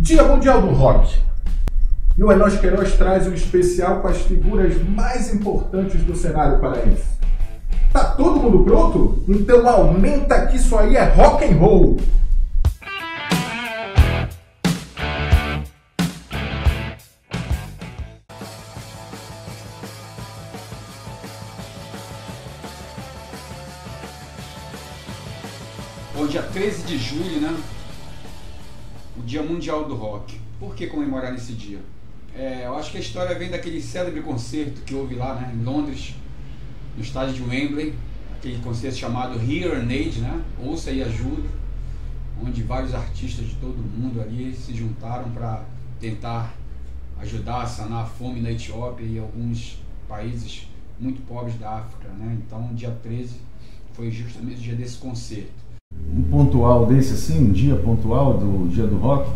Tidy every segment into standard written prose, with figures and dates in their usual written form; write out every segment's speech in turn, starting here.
Dia Mundial do Rock. E o Enos Queiroz traz um especial com as figuras mais importantes do cenário paraense. Tá todo mundo pronto? Então aumenta que isso aí é rock and roll! Bom, dia 13 de julho, né? O Dia Mundial do Rock. Por que comemorar nesse dia? Eu acho que a história vem daquele célebre concerto que houve lá, né, em Londres, no estádio de Wembley, aquele concerto chamado Hear and Aid, né? Ouça e Ajuda, onde vários artistas de todo mundo ali se juntaram para tentar ajudar a sanar a fome na Etiópia e alguns países muito pobres da África, né? Então, dia 13 foi justamente o dia desse concerto. Um pontual desse assim, um dia pontual do Dia do Rock,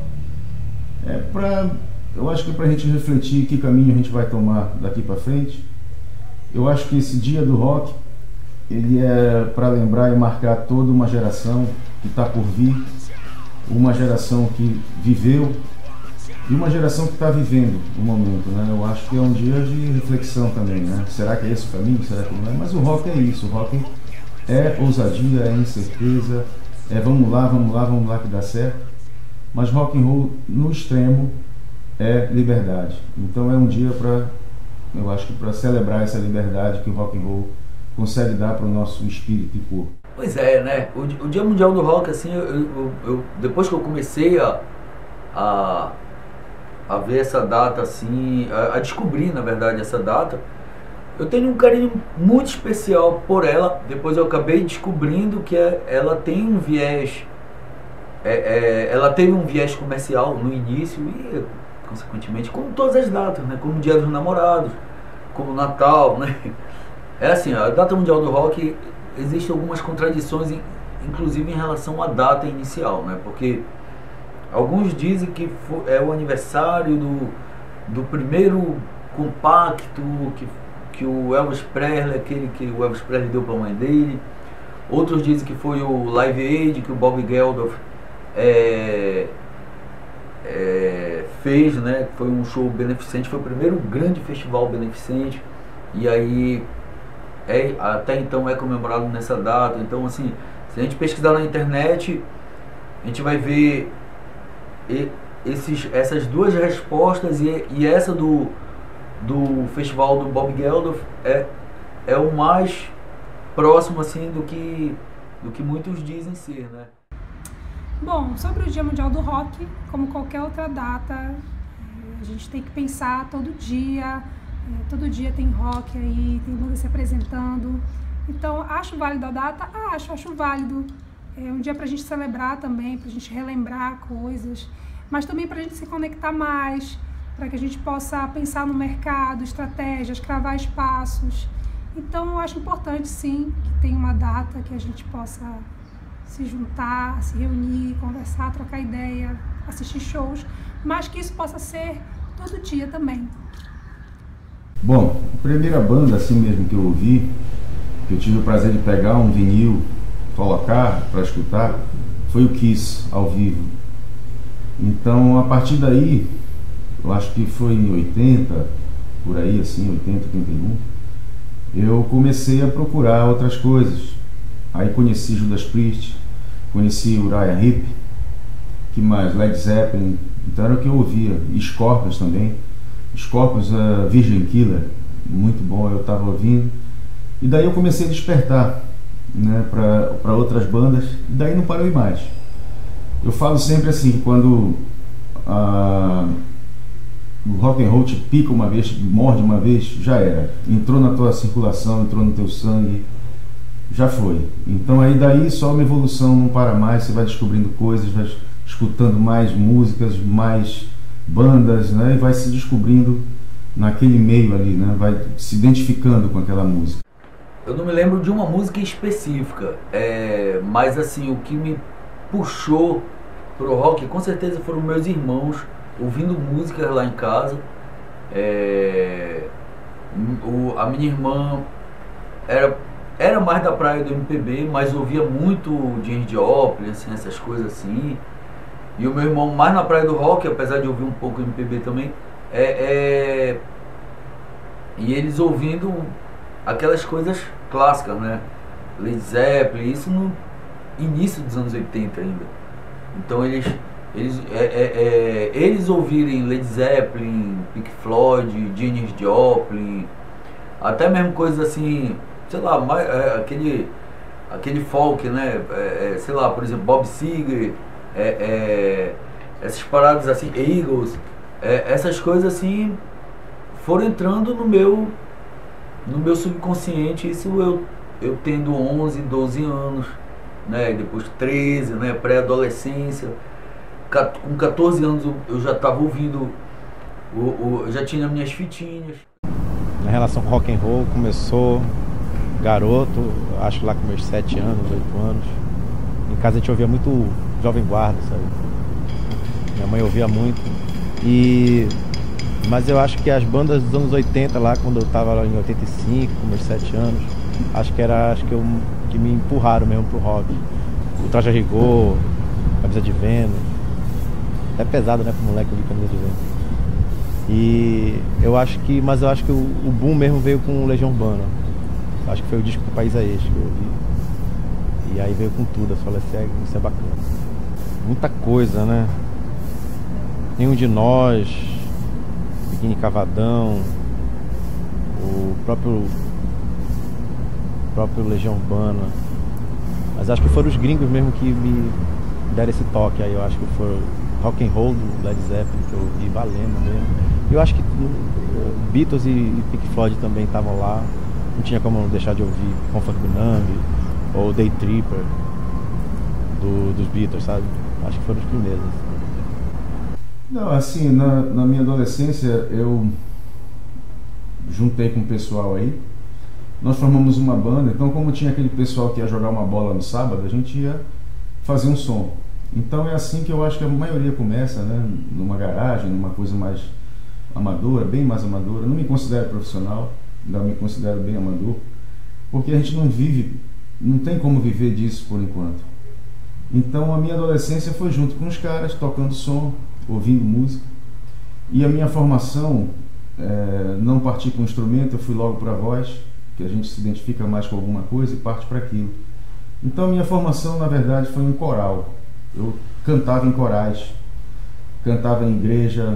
eu acho que é para a gente refletir que caminho a gente vai tomar daqui para frente. Eu acho que esse Dia do Rock, ele é para lembrar e marcar toda uma geração que está por vir, uma geração que viveu e uma geração que está vivendo o momento, né? Eu acho que é um dia de reflexão também, né? Será que é esse o caminho? Será que não é? Mas o rock é isso, o rock é ousadia, é incerteza, vamos lá que dá certo. Mas rock and roll no extremo é liberdade. Então é um dia eu acho que para celebrar essa liberdade que o rock and roll consegue dar para o nosso espírito e corpo. Pois é, né? O Dia Mundial do Rock, assim, depois que eu comecei a ver essa data, assim, a descobrir, na verdade, essa data, eu tenho um carinho muito especial por ela. Depois eu acabei descobrindo que ela tem um viés, ela teve um viés comercial no início e, consequentemente, como todas as datas, né? Como o Dia dos Namorados, como o Natal, né? É assim, a data mundial do rock, existem algumas contradições, inclusive em relação à data inicial, né? Porque alguns dizem que é o aniversário do primeiro compacto que o Elvis Presley, aquele que o Elvis Presley deu para a mãe dele. Outros dizem que foi o Live Aid que o Bob Geldof fez, né? Foi um show beneficente, foi o primeiro grande festival beneficente, e aí até então é comemorado nessa data. Então, assim, se a gente pesquisar na internet, a gente vai ver essas duas respostas, e essa do festival do Bob Geldof é o mais próximo, assim, do que muitos dizem ser, né? Bom, sobre o Dia Mundial do Rock, como qualquer outra data, a gente tem que pensar todo dia tem rock aí, tem banda se apresentando. Então, acho válido a data? Acho válido. É um dia pra gente celebrar também, pra gente relembrar coisas, mas também pra gente se conectar mais, para que a gente possa pensar no mercado, estratégias, cravar espaços. Então, eu acho importante, sim, que tenha uma data que a gente possa se juntar, se reunir, conversar, trocar ideia, assistir shows, mas que isso possa ser todo dia também. Bom, a primeira banda assim mesmo que eu ouvi, que eu tive o prazer de pegar um vinil, colocar para escutar, foi o Kiss, ao vivo. Então, a partir daí, eu acho que foi em 80, por aí assim, 80, 81, eu comecei a procurar outras coisas. Aí conheci Judas Priest, conheci Uriah Heep, que mais? Led Zeppelin. Então era o que eu ouvia. E Scorpions também. Scorpions, Virgin Killer, muito bom, eu estava ouvindo. E daí eu comecei a despertar, né, para outras bandas, e daí não parei mais. Eu falo sempre assim, quando o rock and roll te pica uma vez, morde uma vez, já era. Entrou na tua circulação, entrou no teu sangue, já foi. Então aí daí só uma evolução, não para mais, você vai descobrindo coisas, vai escutando mais músicas, mais bandas, né, e vai se descobrindo naquele meio ali, né, vai se identificando com aquela música. Eu não me lembro de uma música específica, mas assim, o que me puxou pro rock, com certeza foram meus irmãos, ouvindo música lá em casa. A minha irmã era mais da praia do MPB, mas ouvia muito Janis Joplin, assim, essas coisas assim. E o meu irmão mais na praia do rock, apesar de ouvir um pouco MPB também, e eles ouvindo aquelas coisas clássicas, né? Led Zeppelin, isso no início dos anos 80 ainda. Então eles ouvirem Led Zeppelin, Pink Floyd, Janis Joplin, até mesmo coisas assim, sei lá, aquele folk, né? Sei lá, por exemplo, Bob Seger, essas paradas assim, Eagles, essas coisas assim foram entrando no meu subconsciente. Isso eu tendo 11, 12 anos, né? Depois 13, né? Pré-adolescência. Com 14 anos eu já estava ouvindo, já tinha minhas fitinhas. Na relação rock and roll começou garoto, acho lá com meus 7 anos, 8 anos. Em casa a gente ouvia muito Jovem Guarda, sabe? Minha mãe ouvia muito. Mas eu acho que as bandas dos anos 80 lá, quando eu tava lá em 85, com meus 7 anos, que me empurraram mesmo pro rock. O Traje a Rigor, Camisa de Vênus. É pesado, né, pro moleque ouvir Camisa de Vênus. Mas eu acho que o boom mesmo veio com Legião Urbana. Acho que foi o disco do País a Eixo que eu ouvi. E aí veio com tudo, eu falei assim, isso é bacana. Muita coisa, né? Nenhum de Nós, Biquíni Cavadão, o próprio Legião Urbana. Mas acho que foram os gringos mesmo que me deram esse toque aí. Eu acho que foi Rock and Roll do Led Zeppelin, que eu ouvi valendo mesmo. Eu acho que Beatles e Pink Floyd também estavam lá. Não tinha como deixar de ouvir Comfort Numb ou Day Tripper dos Beatles, sabe? Acho que foram os primeiros. Não, assim, na minha adolescência eu juntei com o pessoal aí. Nós formamos uma banda, então como tinha aquele pessoal que ia jogar uma bola no sábado, a gente ia fazer um som. Então é assim que eu acho que a maioria começa, né? Numa garagem, numa coisa mais amadora, bem mais amadora. Não me considero profissional, ainda me considero bem amador, porque a gente não tem como viver disso por enquanto. Então a minha adolescência foi junto com os caras, tocando som, ouvindo música. E a minha formação, não parti para um instrumento, eu fui logo para a voz, que a gente se identifica mais com alguma coisa e parte para aquilo. Então a minha formação, na verdade, foi um coral. Eu cantava em corais, cantava em igreja,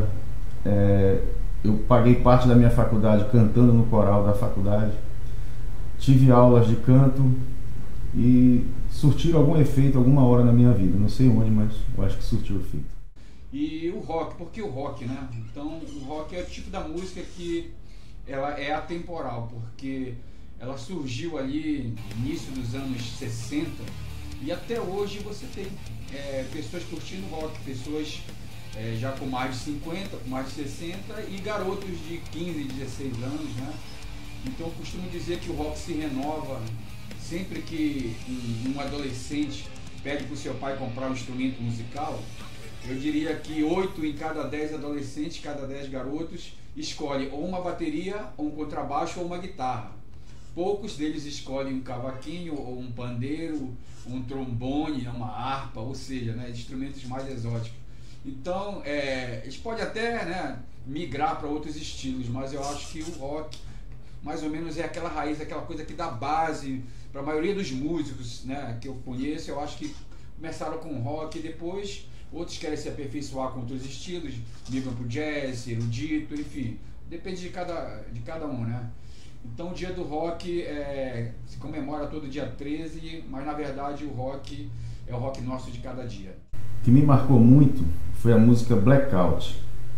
eu paguei parte da minha faculdade cantando no coral da faculdade, tive aulas de canto e surtiram algum efeito alguma hora na minha vida, não sei onde, mas eu acho que surtiu efeito. E o rock, por que o rock, né? Então o rock é o tipo da música que ela é atemporal, porque ela surgiu ali no início dos anos 60 e até hoje você tem pessoas curtindo rock, pessoas já com mais de 50, com mais de 60 e garotos de 15, 16 anos, né? Então eu costumo dizer que o rock se renova sempre que um adolescente pede para o seu pai comprar um instrumento musical. Eu diria que 8 em cada 10 adolescentes, cada 10 garotos, escolhe ou uma bateria, ou um contrabaixo ou uma guitarra. Poucos deles escolhem um cavaquinho, ou um pandeiro, um trombone, uma harpa, ou seja, né, instrumentos mais exóticos. Então, eles podem até, né, migrar para outros estilos, mas eu acho que o rock, mais ou menos, é aquela raiz, aquela coisa que dá base para a maioria dos músicos, né, que eu conheço. Eu acho que começaram com rock e depois outros querem se aperfeiçoar com outros estilos, migram para o jazz, erudito, enfim, depende de cada um, né? Então o dia do rock se comemora todo dia 13, mas na verdade o rock é o rock nosso de cada dia. O que me marcou muito foi a música Blackout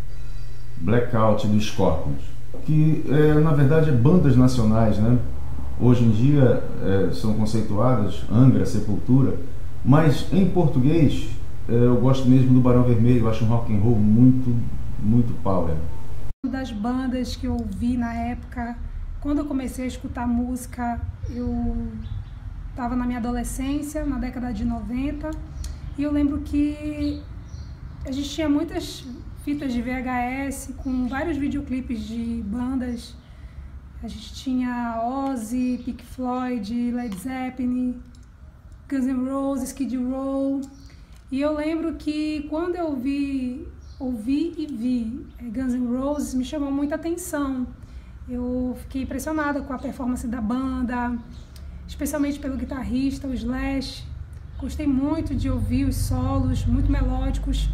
do Scorpions, que na verdade é bandas nacionais, né? Hoje em dia são conceituadas Angra, Sepultura, mas em português eu gosto mesmo do Barão Vermelho. Eu acho um rock and roll muito, muito power. Uma das bandas que eu ouvi na época, quando eu comecei a escutar música, eu estava na minha adolescência, na década de 90, e eu lembro que a gente tinha muitas fitas de VHS com vários videoclipes de bandas. A gente tinha Ozzy, Pink Floyd, Led Zeppelin, Guns N' Roses, Skid Row. E eu lembro que quando eu ouvi e vi Guns N' Roses, me chamou muita atenção. Eu fiquei impressionada com a performance da banda, especialmente pelo guitarrista, o Slash. Gostei muito de ouvir os solos, muito melódicos.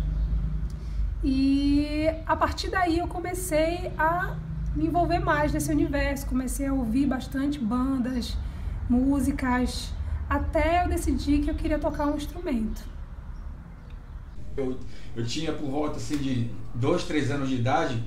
E a partir daí eu comecei a me envolver mais nesse universo, comecei a ouvir bastante bandas, músicas, até eu decidir que eu queria tocar um instrumento. Eu tinha por volta assim, de 2, 3 anos de idade,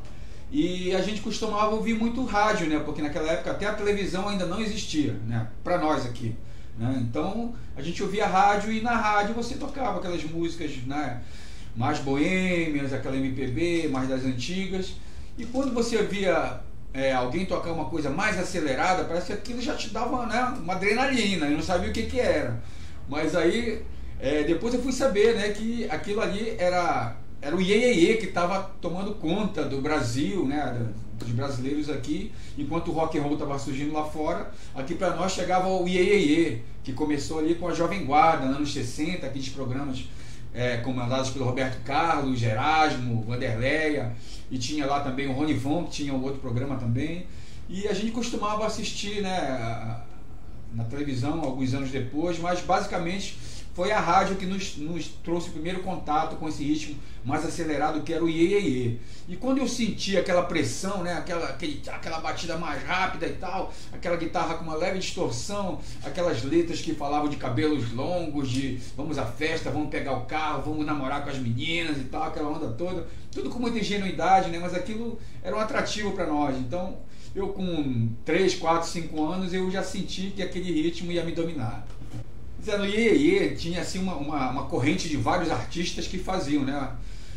e a gente costumava ouvir muito rádio, né? Porque naquela época até a televisão ainda não existia, né? Para nós aqui, né? Então a gente ouvia rádio, e na rádio você tocava aquelas músicas, né, mais boêmias, aquela MPB, mais das antigas. E quando você via alguém tocar uma coisa mais acelerada, parece que aquilo já te dava, né, uma adrenalina, eu não sabia o que era. Mas aí, depois eu fui saber, né, que aquilo ali era o Iê Iê Iê que estava tomando conta do Brasil, né, dos brasileiros aqui, enquanto o rock and roll estava surgindo lá fora. Aqui para nós chegava o Iê Iê Iê, que começou ali com a Jovem Guarda, nos anos 60, aqueles programas comandados pelo Roberto Carlos, Erasmo, Vanderleia, e tinha lá também o Rony Von, que tinha um outro programa também, e a gente costumava assistir, né, na televisão alguns anos depois, mas basicamente foi a rádio que nos trouxe o primeiro contato com esse ritmo mais acelerado, que era o Iê Iê Iê. E quando eu senti aquela pressão, né, aquela batida mais rápida e tal, aquela guitarra com uma leve distorção, aquelas letras que falavam de cabelos longos, de vamos à festa, vamos pegar o carro, vamos namorar com as meninas e tal, aquela onda toda, tudo com muita ingenuidade, né, mas aquilo era um atrativo para nós. Então eu com 3, 4, 5 anos eu já senti que aquele ritmo ia me dominar. No Iê Iê Iê tinha assim uma corrente de vários artistas que faziam, né?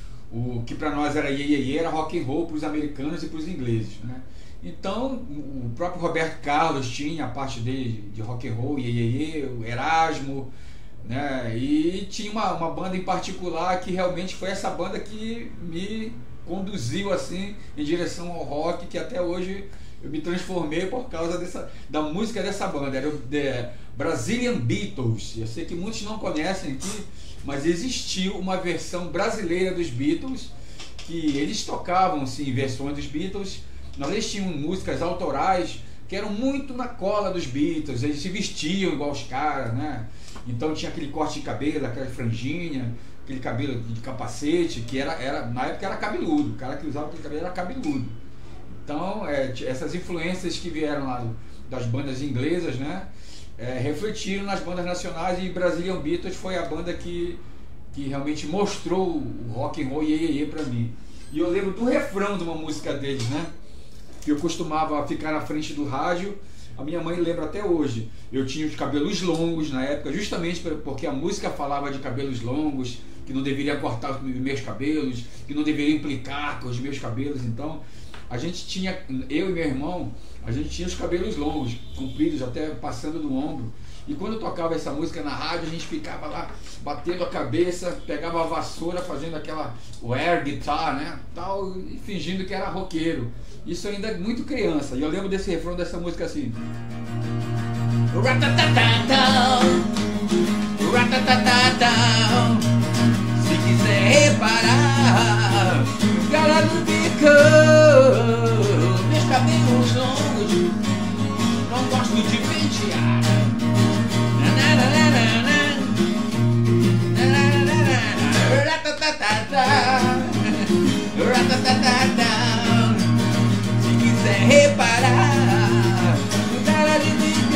O que para nós era Iê Iê Iê era rock and roll para os americanos e para os ingleses, né? Então o próprio Roberto Carlos tinha a parte dele de rock and roll, Iê Iê Iê, o Erasmo, né? E tinha uma banda em particular que realmente foi essa banda que me conduziu assim em direção ao rock, que até hoje eu me transformei por causa da música dessa banda. Era o Brazilian Beatles. Eu sei que muitos não conhecem aqui, mas existiu uma versão brasileira dos Beatles, que eles tocavam sim, versões dos Beatles, mas eles tinham músicas autorais que eram muito na cola dos Beatles, eles se vestiam igual os caras, né? Então tinha aquele corte de cabelo, aquela franjinha, aquele cabelo de capacete, que na época era cabeludo, o cara que usava aquele cabelo era cabeludo. Então, essas influências que vieram lá das bandas inglesas, né, refletiram nas bandas nacionais, e Brazilian Beatles foi a banda que realmente mostrou o rock and roll Iê Iê Iê pra mim. E eu lembro do refrão de uma música deles, né, que eu costumava ficar na frente do rádio. A minha mãe lembra até hoje. Eu tinha os cabelos longos na época, justamente porque a música falava de cabelos longos, que não deveria cortar os meus cabelos, que não deveria implicar com os meus cabelos. Então a gente tinha, eu e meu irmão, a gente tinha os cabelos longos, compridos, até passando do ombro. E quando eu tocava essa música na rádio, a gente ficava lá batendo a cabeça, pegava a vassoura, fazendo aquela air guitar, né, tal, e fingindo que era roqueiro. Isso ainda é muito criança. E eu lembro desse refrão dessa música assim. Se quiser reparar, cara do bico, meus cabelos longos, não gosto de pentear. Se quiser reparar, cara de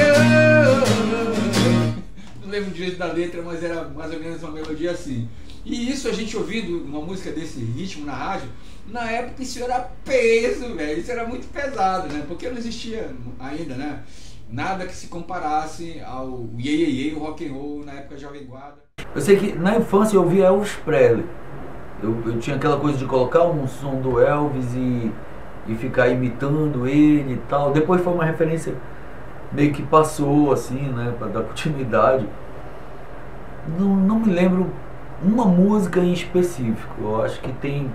bico. Não lembro direito da letra, mas era mais ou menos uma melodia assim. E isso, a gente ouvindo uma música desse ritmo na rádio, na época isso era peso, velho, isso era muito pesado, né? Porque não existia ainda, né, nada que se comparasse ao Iê Iê Iê, o rock and roll na época Jovem Guarda. Eu sei que na infância eu ouvia Elvis Presley. Eu tinha aquela coisa de colocar um som do Elvis e ficar imitando ele e tal. Depois foi uma referência meio que passou assim, né, para dar continuidade. Não me lembro uma música em específico. Eu acho que tem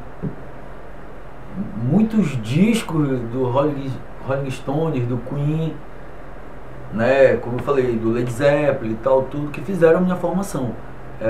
muitos discos do Rolling Stones, do Queen, né, como eu falei, do Led Zeppelin e tal, tudo que fizeram a minha formação.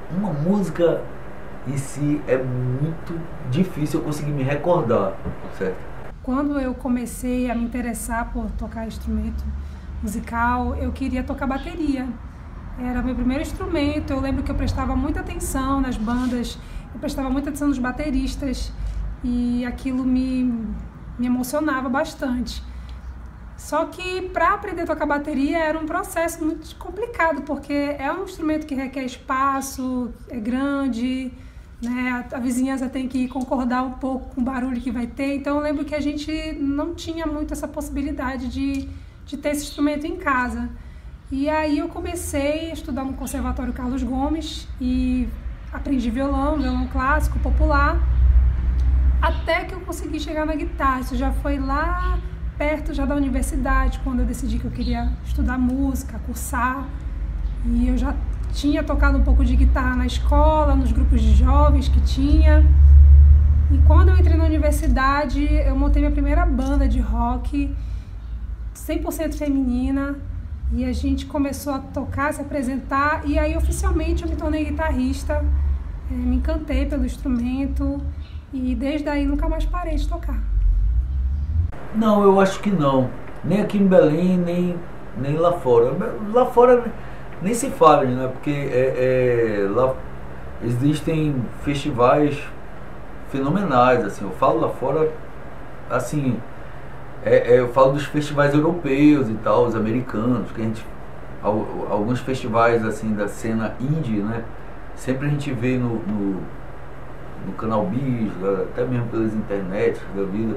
uma música em si é muito difícil eu conseguir me recordar, certo? Quando eu comecei a me interessar por tocar instrumento musical, eu queria tocar bateria. Era meu primeiro instrumento. Eu lembro que eu prestava muita atenção nas bandas, eu prestava muita atenção nos bateristas e aquilo me emocionava bastante. Só que para aprender a tocar bateria era um processo muito complicado, porque é um instrumento que requer espaço, é grande, né? A vizinhança tem que concordar um pouco com o barulho que vai ter. Então eu lembro que a gente não tinha muito essa possibilidade de ter esse instrumento em casa. E aí eu comecei a estudar no Conservatório Carlos Gomes e aprendi violão clássico, popular, até que eu consegui chegar na guitarra. Isso já foi lá perto já da universidade, quando eu decidi que eu queria estudar música, cursar. E eu já tinha tocado um pouco de guitarra na escola, nos grupos de jovens que tinha. E quando eu entrei na universidade, eu montei minha primeira banda de rock, 100% feminina. E a gente começou a tocar, se apresentar, e aí oficialmente eu me tornei guitarrista, me encantei pelo instrumento e desde aí nunca mais parei de tocar. Não, eu acho que não. Nem aqui em Belém, nem lá fora. Lá fora nem se fala, né? Porque lá existem festivais fenomenais, assim. Eu falo lá fora, assim... eu falo dos festivais europeus e tal, os americanos, que a gente, alguns festivais assim da cena indie, né? Sempre a gente vê no canal Bis, até mesmo pelas internets da vida.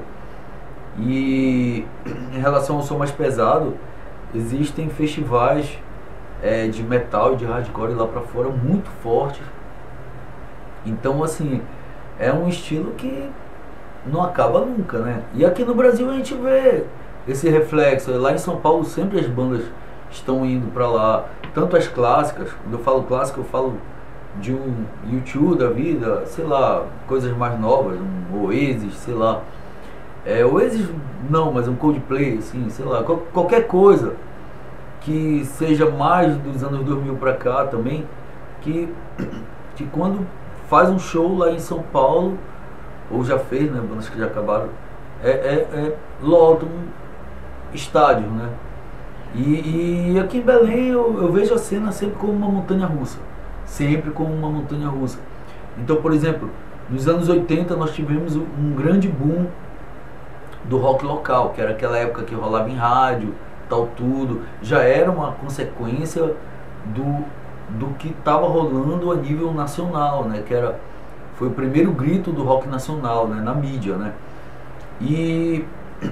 E em relação ao som mais pesado, existem festivais de metal e de hardcore lá pra fora muito fortes. Então assim, é um estilo que não acaba nunca, né? E aqui no Brasil a gente vê esse reflexo. Lá em São Paulo sempre as bandas estão indo pra lá, tanto as clássicas. Quando eu falo clássico, eu falo de um U2 da vida, sei lá, coisas mais novas, um Oasis, sei lá. Oasis não, mas um Coldplay, assim, sei lá, qualquer coisa que seja mais dos anos 2000 pra cá também, que quando faz um show lá em São Paulo, ou já fez, né, bandas que já acabaram, lotam estádios, né? E aqui em Belém eu vejo a cena sempre como uma montanha russa. Sempre como uma montanha russa. Então, por exemplo, nos anos 80 nós tivemos um grande boom do rock local, que era aquela época que rolava em rádio, tal tudo. Já era uma consequência do que estava rolando a nível nacional, né? Que foi o primeiro grito do rock nacional, né? Na mídia, né? E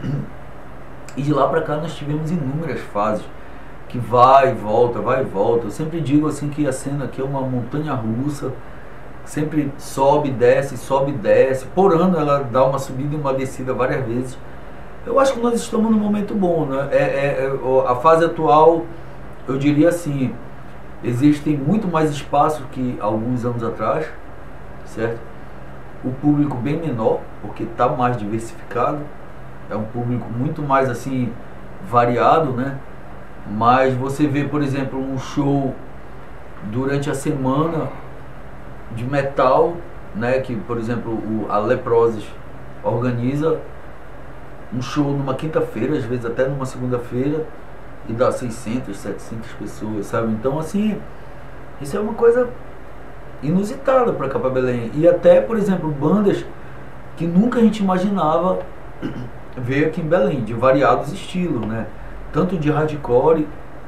de lá pra cá nós tivemos inúmeras fases, que vai e volta, vai e volta. Eu sempre digo assim que a cena aqui é uma montanha russa, sempre sobe, desce. Por ano ela dá uma subida e uma descida várias vezes. Eu acho que nós estamos num momento bom, né? A fase atual, eu diria assim, existem muito mais espaço que alguns anos atrás, certo? O público bem menor, porque está mais diversificado, é um público muito mais assim variado, né? Mas você vê, por exemplo, um show durante a semana de metal, né? Que, por exemplo, a Leproses organiza um show numa quinta-feira, às vezes até numa segunda-feira, e dá 600, 700 pessoas, sabe? Então, assim, isso é uma coisa inusitada para cá, para Belém. E até, por exemplo, bandas que nunca a gente imaginava ver aqui em Belém, de variados estilos, né? Tanto de hardcore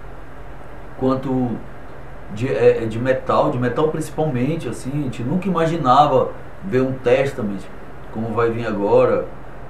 quanto de metal principalmente, assim. A gente nunca imaginava ver um Testament, como vai vir agora,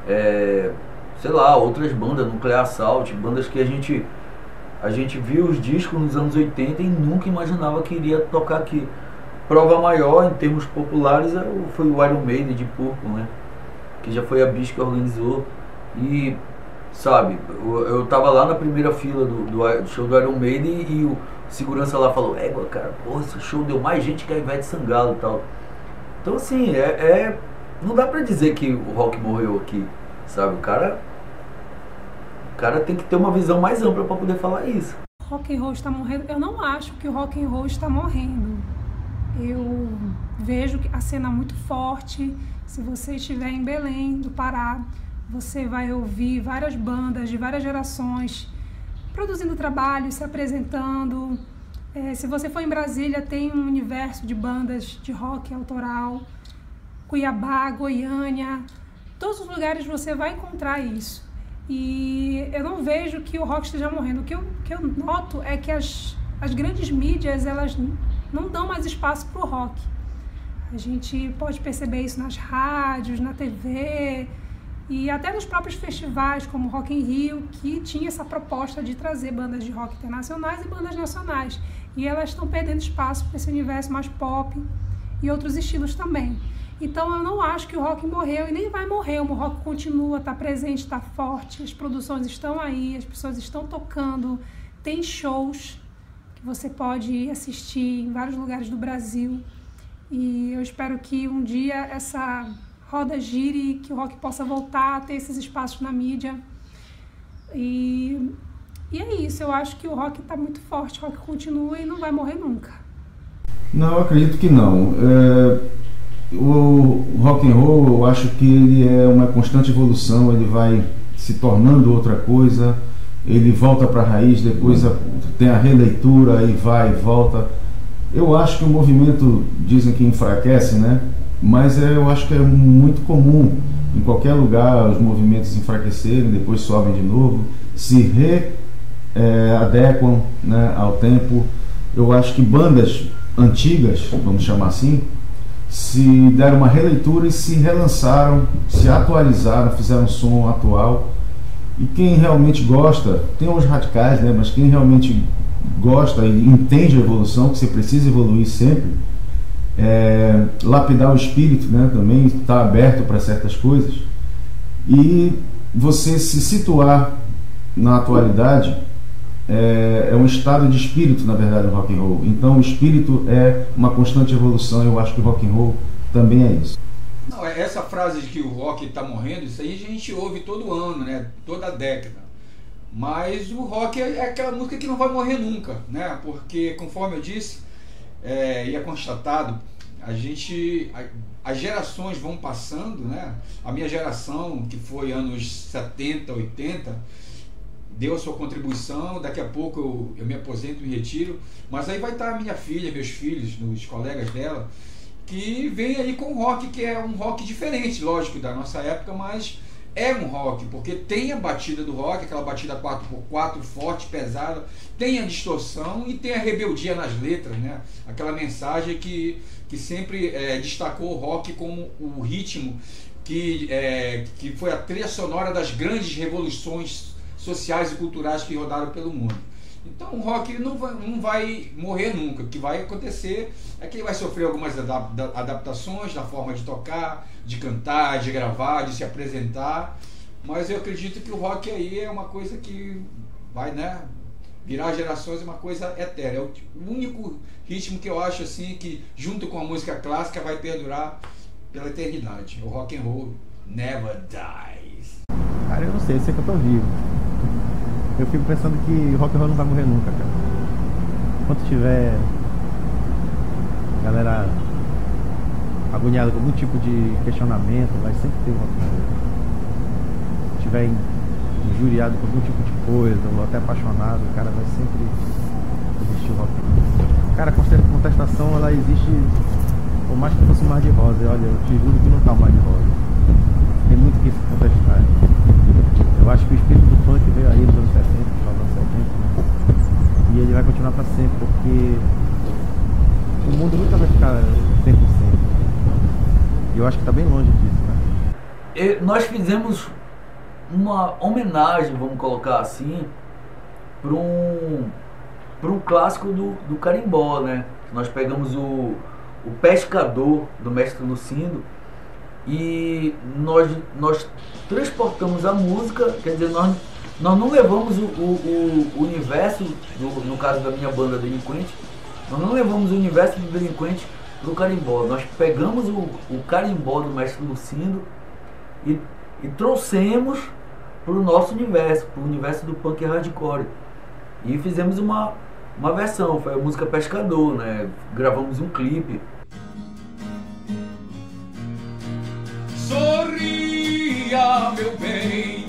sei lá, outras bandas, Nuclear Assault, bandas que a gente viu os discos nos anos 80 e nunca imaginava que iria tocar aqui. Prova maior em termos populares foi o Iron Maiden de Purple, né? Que já foi a Bis que organizou. E, sabe, eu tava lá na primeira fila do show do Iron Maiden e o segurança lá falou: égua, cara, porra, esse show deu mais gente que a Ivete Sangalo e tal. Então, assim, não dá pra dizer que o rock morreu aqui, sabe? O cara tem que ter uma visão mais ampla pra poder falar isso. O rock and roll está morrendo? Eu não acho que o rock and roll está morrendo. Eu vejo a cena muito forte. Se você estiver em Belém do Pará, você vai ouvir várias bandas de várias gerações produzindo trabalho, se apresentando. Se você for em Brasília, tem um universo de bandas de rock autoral. Cuiabá, Goiânia, todos os lugares você vai encontrar isso. E eu não vejo que o rock esteja morrendo. O que eu noto é que as grandes mídias, elas não dão mais espaço para o rock. A gente pode perceber isso nas rádios, na TV e até nos próprios festivais, como o Rock in Rio, que tinha essa proposta de trazer bandas de rock internacionais e bandas nacionais. E elas estão perdendo espaço para esse universo mais pop e outros estilos também. Então eu não acho que o rock morreu e nem vai morrer. O rock continua, está presente, está forte, as produções estão aí, as pessoas estão tocando, tem shows que você pode ir assistir em vários lugares do Brasil. E eu espero que um dia essa roda gire e que o rock possa voltar a ter esses espaços na mídia. E é isso, eu acho que o rock está muito forte, o rock continua e não vai morrer nunca. Não, eu acredito que não. O rock and roll, eu acho que ele é uma constante evolução, ele vai se tornando outra coisa, ele volta para a raiz, depois tem a releitura e vai e volta. Eu acho que o movimento, dizem que enfraquece, né? Mas eu acho que é muito comum em qualquer lugar os movimentos enfraquecerem, depois sobem de novo, se readequam, né, ao tempo. Eu acho que bandas antigas, vamos chamar assim, se deram uma releitura e se relançaram, se atualizaram, fizeram um som atual. E quem realmente gosta, tem uns radicais, né, mas quem realmente gosta e entende a evolução, que você precisa evoluir sempre, lapidar o espírito, né, também está aberto para certas coisas, e você se situar na atualidade é um estado de espírito, na verdade, o rock and roll. Então o espírito é uma constante evolução. Eu acho que o rock and roll também é isso. Não, essa frase de que o rock está morrendo, isso aí a gente ouve todo ano, né, toda década. Mas o rock é aquela música que não vai morrer nunca, né? Porque, conforme eu disse, e é constatado, as gerações vão passando, né? A minha geração, que foi anos 70, 80, deu a sua contribuição. Daqui a pouco eu me aposento, me retiro, mas aí vai estar a minha filha, meus filhos, os colegas dela, que vem aí com rock, que é um rock diferente, lógico, da nossa época, mas é um rock, porque tem a batida do rock, aquela batida 4x4 forte, pesada, tem a distorção e tem a rebeldia nas letras, né? Aquela mensagem que sempre destacou o rock como o ritmo que foi a trilha sonora das grandes revoluções sociais e culturais que rodaram pelo mundo. Então o rock não vai morrer nunca. O que vai acontecer é que ele vai sofrer algumas adaptações na forma de tocar, de cantar, de gravar, de se apresentar, mas eu acredito que o rock aí é uma coisa que vai, né, virar gerações, é uma coisa etérea. É o único ritmo que eu acho assim que, junto com a música clássica, vai perdurar pela eternidade. O rock and roll never dies. Cara, eu não sei, eu sei que eu tô vivo. Eu fico pensando que o rock and roll não vai morrer nunca, cara. Enquanto tiver galera agoniada com algum tipo de questionamento, vai sempre ter o rock and roll. Se tiver injuriado com algum tipo de coisa, ou até apaixonado, o cara vai sempre existir o rock and roll. Cara, a contestação, ela existe, por mais que fosse um mar de rosa. E olha, eu te juro que não tá um mar de rosa. Tem muito que se contestar. Eu acho que o espírito do funk veio aí nos anos 70, nos anos 70, né? E ele vai continuar para sempre, porque o mundo nunca vai ficar 100%. E eu acho que está bem longe disso, né? Nós fizemos uma homenagem, vamos colocar assim, para um clássico do carimbó, né? Nós pegamos o Pescador, do Mestre Lucindo, e nós transportamos a música, quer dizer, nós não levamos o universo, no caso da minha banda Delinquente, nós não levamos o universo do Delinquente para o carimbó. Nós pegamos o carimbó do Mestre Lucindo e trouxemos para o nosso universo, para o universo do punk hardcore. E fizemos uma uma versão, foi a música Pescador, né? Gravamos um clipe. Sorria, meu bem,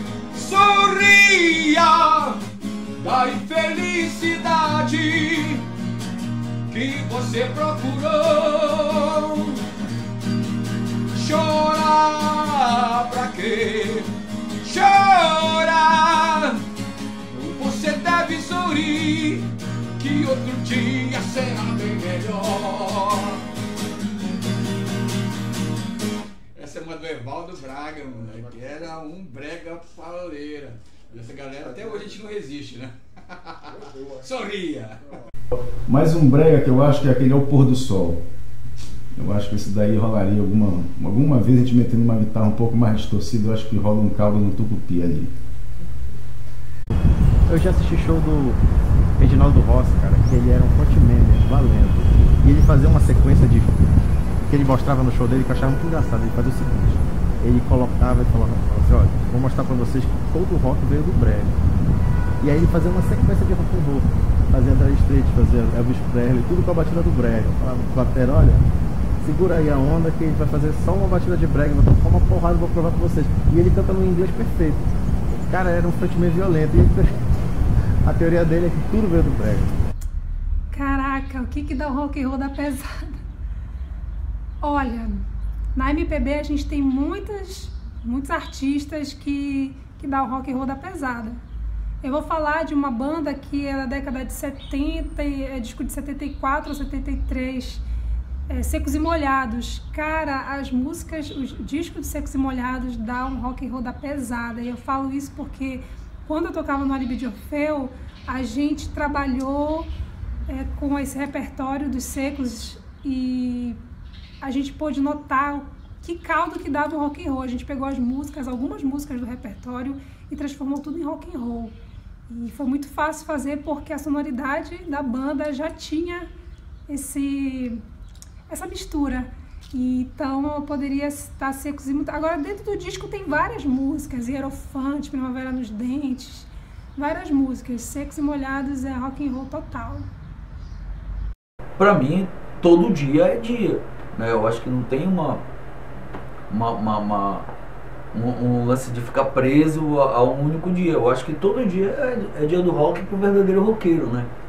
sorria da infelicidade que você procurou. Chora pra quê? Chora! Você deve sorrir, que outro dia será bem melhor. Essa é uma do Evaldo Braga, moleque. Era um brega pauleira. Essa galera até hoje a gente não resiste, né? Sorria! Mais um brega que eu acho que é aquele Ao Pôr do Sol. Eu acho que esse daí rolaria alguma vez a gente metendo uma guitarra um pouco mais distorcida, eu acho que rola um caldo no tucupi ali. Eu já assisti show do Reginaldo Rossi, cara, que ele era um frontman, valendo. E ele fazia uma sequência de que ele mostrava no show dele que eu achava muito engraçado. Ele fazia o seguinte, ele colocava e falava assim, olha, vou mostrar pra vocês que todo o rock veio do brega. E aí ele fazia uma sequência de rock and roll, fazia Dire Straits, fazia Elvis Presley, tudo com a batida do brega. Falava pro batera, olha, segura aí a onda que a gente vai fazer só uma batida de brega, vou tocar uma porrada e vou provar pra vocês. E ele canta no inglês perfeito. O cara era um frontman violento. E ele, a teoria dele é que tudo veio do brega. Caraca, o que dá o rock and roll da pesada? Olha, na MPB a gente tem muitos artistas que dá o rock and roll da pesada. Eu vou falar de uma banda que é da década de 70, é disco de 74 ou 73, Secos e Molhados. Cara, as músicas, os discos de Secos e Molhados dá um rock and roll da pesada. E eu falo isso porque quando eu tocava no Alibi de Orfeu, a gente trabalhou com esse repertório dos Secos e a gente pôde notar que caldo que dava o rock and roll. A gente pegou as músicas, algumas músicas do repertório e transformou tudo em rock and roll. E foi muito fácil fazer porque a sonoridade da banda já tinha essa mistura. Então eu poderia citar Secos e Molhados. Agora dentro do disco tem várias músicas, Hierofante, Primavera nos Dentes, várias músicas. Secos e Molhados é rock and roll total. Pra mim, todo dia é dia, né? Eu acho que não tem um lance de ficar preso a um único dia. Eu acho que todo dia é dia do rock pro verdadeiro roqueiro, né?